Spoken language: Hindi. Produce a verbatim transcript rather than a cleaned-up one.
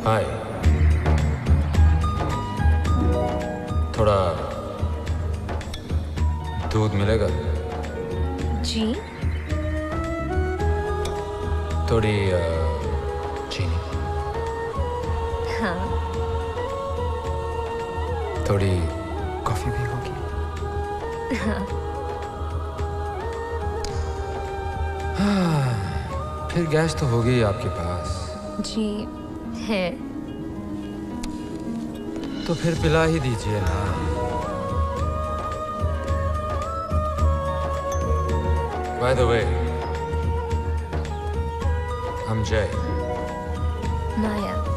हाय। थोड़ा दूध मिलेगा? जी। थोड़ी uh, चीनी। हाँ। थोड़ी कॉफी भी होगी? हाँ। हाँ, फिर गैस तो होगी आपके पास। जी है। तो फिर पिला ही दीजिए ना। By the way, I'm Jay. Maya.